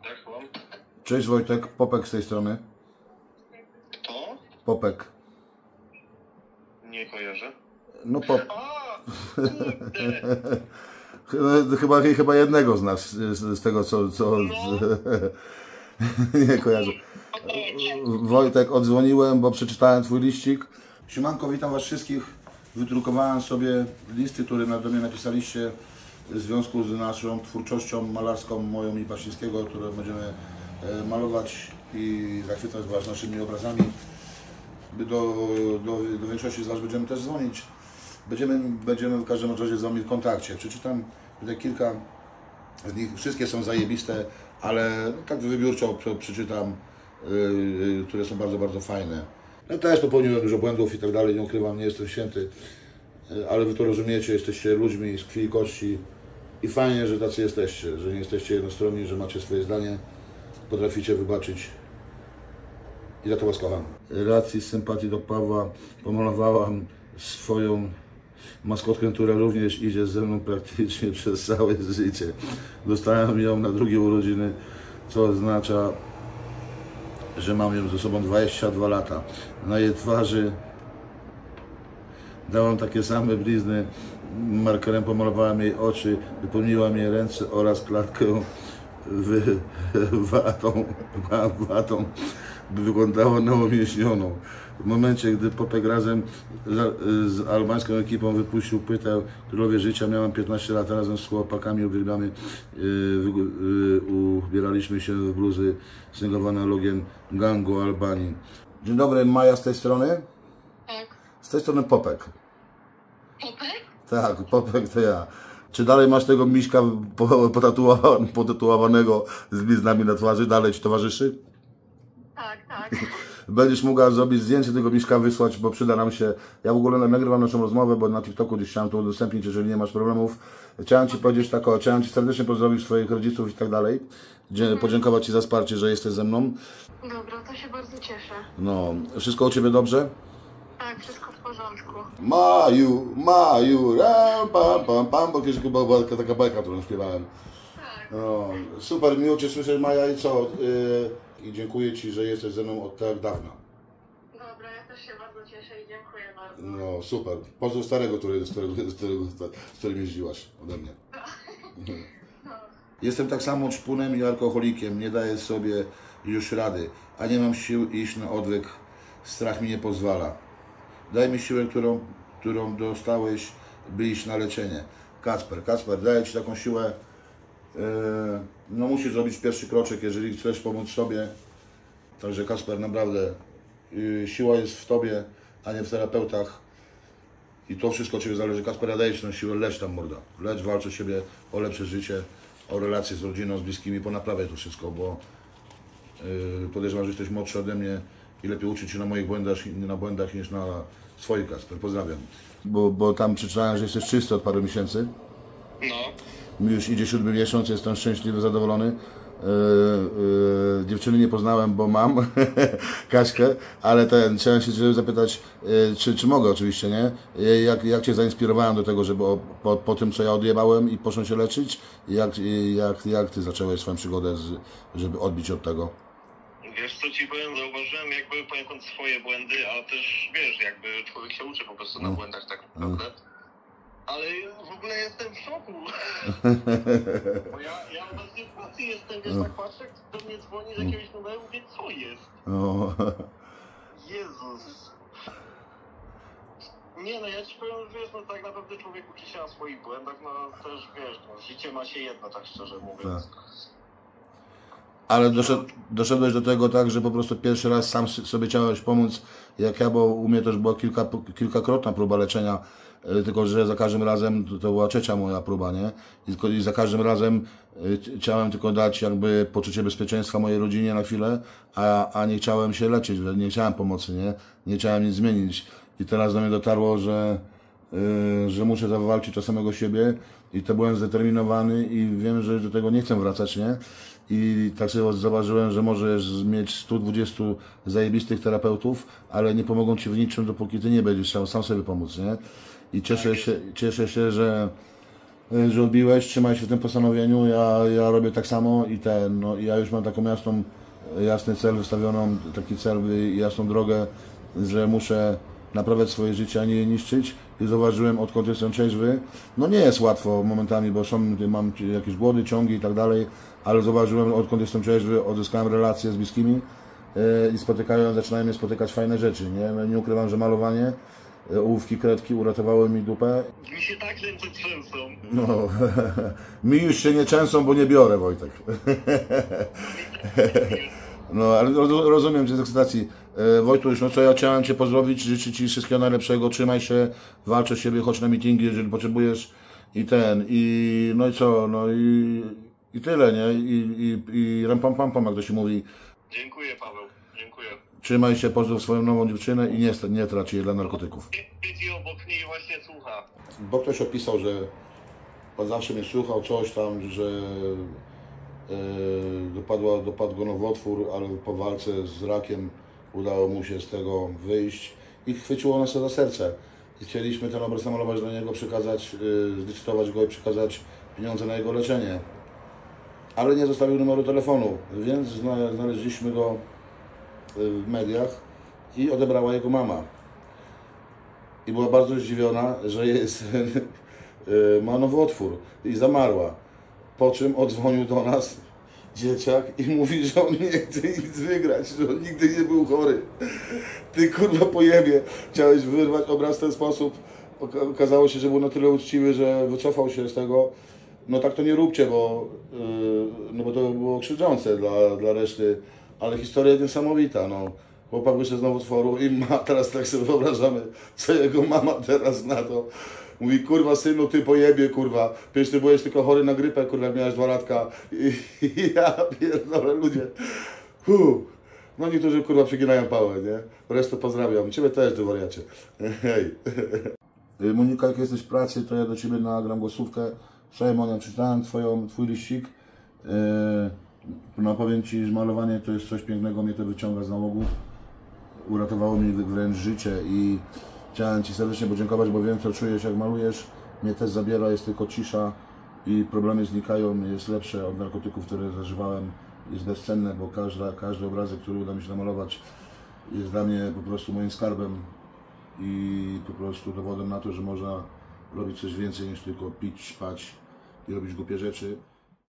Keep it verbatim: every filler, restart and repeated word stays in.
Tak, słucham. Cześć Wojtek, Popek z tej strony. Kto? Popek. Nie kojarzę. No Pop... A, kurde. Chyba, chyba, chyba jednego z nas, z, z tego co... co No. z... Nie kojarzę. Wojtek, odzwoniłem, bo przeczytałem twój liścik. Siemanko, witam was wszystkich. Wydrukowałem sobie listy, które do mnie napisaliście w związku z naszą twórczością malarską, moją i Pasińskiego, które będziemy malować i zachwycać was naszymi obrazami. Do, do, do większości z was będziemy też dzwonić. Będziemy, będziemy w każdym razie z wami w kontakcie. Przeczytam tutaj kilka z nich, wszystkie są zajebiste, ale tak wybiórczo przeczytam, yy, które są bardzo, bardzo fajne. Ja też popełniłem dużo błędów i tak dalej, nie ukrywam, nie jestem święty, yy, ale wy to rozumiecie, jesteście ludźmi z krwi i kości i fajnie, że tacy jesteście, że nie jesteście jednostronni, że macie swoje zdanie, potraficie wybaczyć i za to was kocham. Racji sympatii do Pawła pomalowałam swoją maskotkę, która również idzie ze mną praktycznie przez całe życie. Dostałem ją na drugie urodziny, co oznacza, że mam ją ze sobą dwadzieścia dwa lata. Na jej twarzy dałam takie same blizny, markerem pomalowałem jej oczy, wypełniłam jej ręce oraz klatkę wy, watą, watą, by wyglądała na umięśnioną. W momencie, gdy Popek razem z, z albańską ekipą wypuścił płytę Królowie Życia, miałem piętnaście lat, razem z chłopakami uwielbiamy, yy, yy, ubieraliśmy się w bluzy sygnowane logiem gangu Albanii. Dzień dobry, Maja z tej strony? Tak. Z tej strony Popek. Popek? Tak, Popek to ja. Czy dalej masz tego miśka potatuowanego, potatuowanego z bliznami na twarzy? Dalej ci towarzyszy? Tak, tak. Będziesz mogła zrobić zdjęcie tego miśka, wysłać, bo przyda nam się. Ja w ogóle nagrywam naszą rozmowę, bo na TikToku gdzieś chciałem to udostępnić, jeżeli nie masz problemów. Chciałem Ci powiedzieć tak, o, chciałem Ci serdecznie pozdrowić swoich rodziców i tak dalej. Podziękować Ci za wsparcie, że jesteś ze mną. Dobra, to się bardzo cieszę. No, wszystko u Ciebie dobrze? Tak, wszystko w porządku. Maju, Maju, ram, pam, pam, pam, bo kiedyś chyba była taka, taka bajka, którą śpiewałem. Tak. No, super, miło Cię słyszeć, Maja, i co? Yy, I dziękuję Ci, że jesteś ze mną od tak dawna. Dobra, ja też się bardzo cieszę i dziękuję bardzo. No, super. Pozdrów starego, który, z, którego, z, którego, z którym jeździłaś ode mnie. No. Jestem tak samo czpunem i alkoholikiem, nie daję sobie już rady, a nie mam sił iść na odwyk, strach mi nie pozwala. Daj mi siłę, którą, którą dostałeś, by iść na leczenie. Kacper, Kacper, daję Ci taką siłę. No musisz zrobić pierwszy kroczek, jeżeli chcesz pomóc sobie. Także Kacper, naprawdę siła jest w Tobie, a nie w terapeutach. I to wszystko od Ciebie zależy. Kacper, ja daję Ci tę siłę, lecz tam, morda. Lecz, walcz o siebie, o lepsze życie, o relacje z rodziną, z bliskimi, ponaprawiaj to wszystko, bo yy, podejrzewam, że jesteś młodszy ode mnie i lepiej uczyć się na moich błędach, na błędach niż na swoich, Kacper. Pozdrawiam. Bo, bo tam przeczytałem, że jesteś czysty od paru miesięcy. No. Mi już idzie siódmy miesiąc, jestem szczęśliwy, zadowolony. Yy, yy, dziewczyny nie poznałem, bo mam Kaśkę, ale ten, chciałem się Ciebie zapytać, yy, czy, czy mogę oczywiście, nie? Yy, jak, jak Cię zainspirowałem do tego, żeby o, po, po tym, co ja odjebałem i poszłem się leczyć, jak, jak, jak Ty zacząłeś swoją przygodę, z, żeby odbić od tego? Wiesz co Ci powiem, zauważyłem jakby poniekąd swoje błędy, a też wiesz, jakby człowiek się uczy po prostu na No. błędach tak naprawdę. Ale w ogóle jestem w szoku. Bo ja, ja obecnie w pracy jestem, wiesz, tak patrzę, kto do mnie dzwoni z jakiegoś numeru, mówię, co jest? No. Jezus. Nie no, ja Ci powiem, wiesz, no tak naprawdę człowiek uczy się na swoich błędach, no też wiesz, no, życie ma się jedno, tak szczerze mówiąc. Tak. Ale doszedł, doszedłeś do tego tak, że po prostu pierwszy raz sam sobie chciałeś pomóc, jak ja, bo u mnie też była kilka, kilkakrotna próba leczenia, tylko że za każdym razem, to była trzecia moja próba, nie? I, tylko, i za każdym razem chciałem tylko dać jakby poczucie bezpieczeństwa mojej rodzinie na chwilę, a, a nie chciałem się leczyć, nie chciałem pomocy, nie? Nie chciałem nic zmienić. I teraz do mnie dotarło, że, yy, że muszę zawalczyć o samego siebie i to byłem zdeterminowany i wiem, że do tego nie chcę wracać, nie? I tak sobie zauważyłem, że możesz mieć stu dwudziestu zajebistych terapeutów, ale nie pomogą Ci w niczym, dopóki Ty nie będziesz chciał sam sobie pomóc, nie? I cieszę się, cieszę się, że że odbiłeś, trzymaj się w tym postanowieniu, ja, ja robię tak samo i ten, no ja już mam taką jasną, jasny cel wystawioną, taki cel i jasną drogę, że muszę naprawiać swoje życie, a nie je niszczyć. I zauważyłem, odkąd jestem trzeźwy, no nie jest łatwo momentami, bo są, mam jakieś głody, ciągi i tak dalej, ale zauważyłem, odkąd jestem trzeźwy, odzyskałem relacje z bliskimi yy, i spotykają, zaczynają mnie spotykać fajne rzeczy, nie? No, nie ukrywam, że malowanie, yy, ołówki, kredki uratowały mi dupę. Mi się tak ręce trzęsą. No, mi już się nie częsą, bo nie biorę, Wojtek. No, ale rozumiem Cię z ekscytacji. Wojtuś, no co ja chciałem Cię pozdrowić, życzę Ci wszystkiego najlepszego, trzymaj się, walcz o siebie, chodź na meetingi, jeżeli potrzebujesz i ten, i no i co, no i, i tyle, nie? I, i, i ram pam pam pam, jak to się mówi. Dziękuję, Paweł, dziękuję. Trzymaj się, pozdrów swoją nową dziewczynę i nie, nie trać jej dla narkotyków. Siedzi obok niej właśnie słucha. Bo ktoś opisał, że on zawsze mnie słuchał, coś tam, że e, dopadła, dopadł go nowotwór, ale po walce z rakiem udało mu się z tego wyjść i chwyciło nas to za serce. I chcieliśmy ten obraz namalować dla niego, przekazać, e, zdecydować go i przekazać pieniądze na jego leczenie. Ale nie zostawił numeru telefonu, więc znaleźliśmy go w mediach i odebrała jego mama. I była bardzo zdziwiona, że jest, ma nowotwór i zamarła. Po czym odzwonił do nas dzieciak i mówi, że on nie chce nic wygrać, że on nigdy nie był chory. Ty kurwa pojebie, chciałeś wyrwać obraz w ten sposób. Okazało się, że był na tyle uczciwy, że wycofał się z tego. No tak to nie róbcie, bo, yy, no bo to było krzywdzące dla, dla reszty. Ale historia jest niesamowita. No. Chłopak wyszedł z nowotworu i ma, teraz tak sobie wyobrażamy, co jego mama teraz na to. Mówi, kurwa synu, ty pojebie, kurwa, przecież ty byłeś tylko chory na grypę, kurwa, jak miałeś dwa latka. I, i ja pierdolę, ludzie. Huh. No niektórzy, kurwa, przyginają pałę, nie? Resztę pozdrawiam. Ciebie też, ty wariacie. Hej. Monika, jak jesteś w pracy, to ja do Ciebie nagram głosówkę. Słuchaj, Monia, czytałem twoją, Twój liścik. Yy, no powiem Ci, że malowanie to jest coś pięknego, mnie to wyciąga z nałogu. Uratowało mi wręcz życie i chciałem Ci serdecznie podziękować, bo wiem, co czujesz, jak malujesz. Mnie też zabiera, jest tylko cisza i problemy znikają, jest lepsze od narkotyków, które zażywałem. Jest bezcenne, bo każda, każdy obrazek, który uda mi się namalować, jest dla mnie po prostu moim skarbem i po prostu dowodem na to, że można robić coś więcej niż tylko pić, spać i robić głupie rzeczy.